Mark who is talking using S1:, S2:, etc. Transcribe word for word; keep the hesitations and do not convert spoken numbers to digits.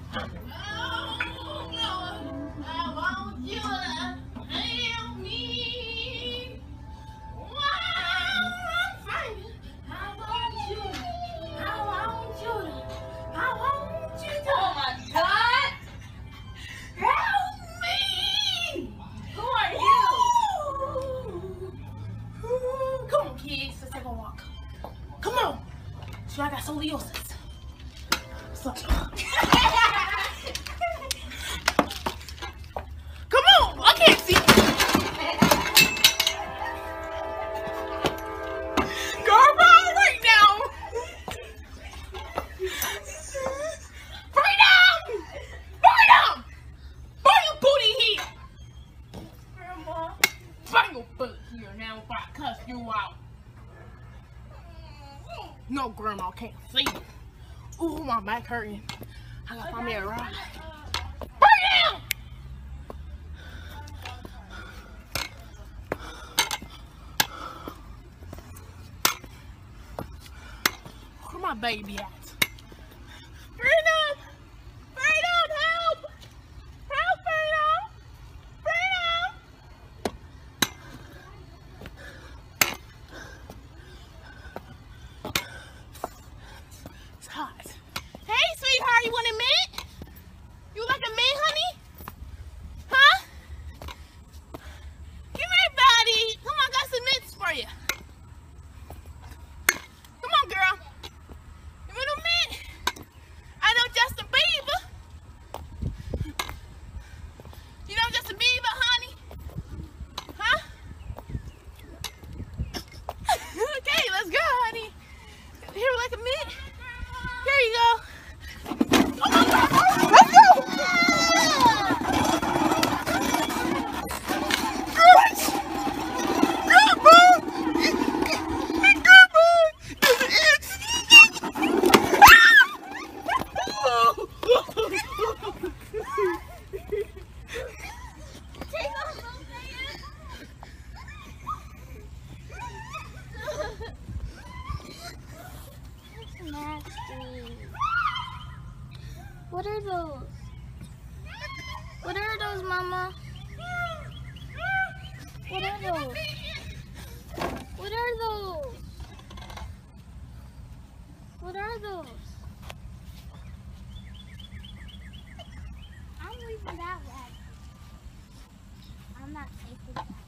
S1: So I got scoliosis. So, come on, I can't see. Girl, run right now. Right now. Right now. Bring your booty here. Grandma. Bring your butt here now if I cuss you out. No, Grandma, I can't see. Ooh, my back hurting. I gotta find me a ride. Bring it down! Where my baby at? Freedom! Freedom, help! Help, Freedom! It's hot. Hey, sweetheart, you want a mint? You like a mint, honey? Huh? Give me a body. Come on, I got some mints for you. Come on, girl. You want a mint? I know Justin Bieber. You know Justin Bieber, honey? Huh? Okay, let's go, honey. Here, like a mint. Here you go. Oh my God! Let's go! Good! Good, bud! Good, bud! There's an itch! Take off those hands! Nasty. What are those? What are those, Mama? What are those? What are those? What are those? I'm leaving that wagon. I'm not safe with that.